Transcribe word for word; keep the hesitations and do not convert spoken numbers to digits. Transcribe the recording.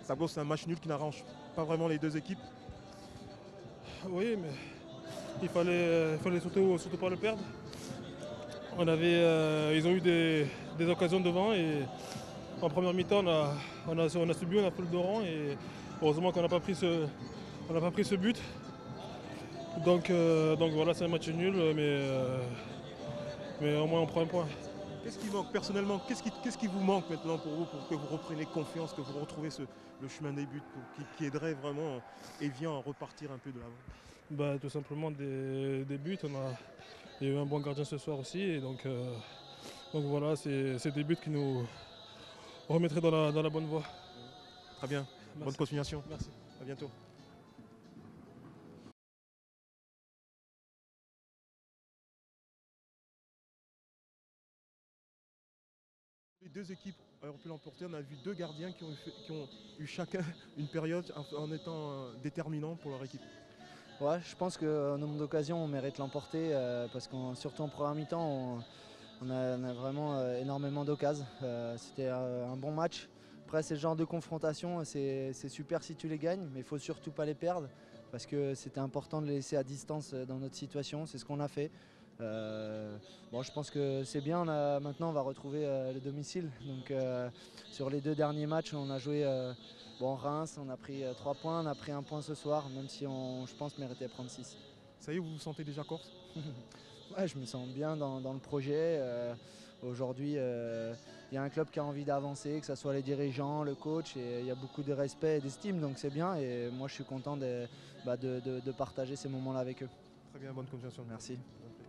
Ça gauche, c'est un match nul qui n'arrange pas vraiment les deux équipes. Oui, mais il fallait, il fallait surtout, surtout pas le perdre. On avait, euh, ils ont eu des, des occasions devant et en première mi-temps, on a, on, a, on a subi, on a fait le dos rond et heureusement qu'on n'a pas pris ce, on n'a pas pris ce but. Donc, euh, donc voilà, c'est un match nul, mais, euh, mais au moins on prend un point. Qu'est-ce qui manque personnellement? Qu'est-ce qui, qu'est-ce qui vous manque maintenant pour vous, pour que vous repreniez confiance, que vous retrouvez ce, le chemin des buts pour, qui, qui aiderait vraiment Evian à repartir un peu de l'avant? Bah, tout simplement des, des buts. On a, il y a eu un bon gardien ce soir aussi. Et donc, euh, donc voilà, c'est des buts qui nous remettraient dans la, dans la bonne voie. Très bien. Merci. Bonne continuation. Merci. À bientôt. Les deux équipes auraient pu l'emporter. On a vu deux gardiens qui ont, eu, qui ont eu chacun une période en, en étant déterminants pour leur équipe. Ouais, je pense qu'au nombre d'occasions, on mérite l'emporter euh, parce qu'en surtout en première mi-temps, on, on, on a vraiment euh, énormément d'occasions. Euh, C'était euh, un bon match. Après, c'est le genre de confrontation, c'est super si tu les gagnes, mais il ne faut surtout pas les perdre parce que c'était important de les laisser à distance dans notre situation. C'est ce qu'on a fait. Euh, bon, je pense que c'est bien. On a, maintenant, on va retrouver euh, le domicile. Donc, euh, sur les deux derniers matchs, on a joué. Euh, Bon, Reims, on a pris euh, trois points, on a pris un point ce soir, même si on, je pense, méritait prendre six. Ça y est, vous vous sentez déjà Corse? Ouais, je me sens bien dans, dans le projet. Euh, Aujourd'hui, il euh, y a un club qui a envie d'avancer, que ce soit les dirigeants, le coach, et il y a beaucoup de respect et d'estime, donc c'est bien. Et moi, je suis content de, bah, de, de, de partager ces moments-là avec eux. Très bien, bonne continuation. Merci.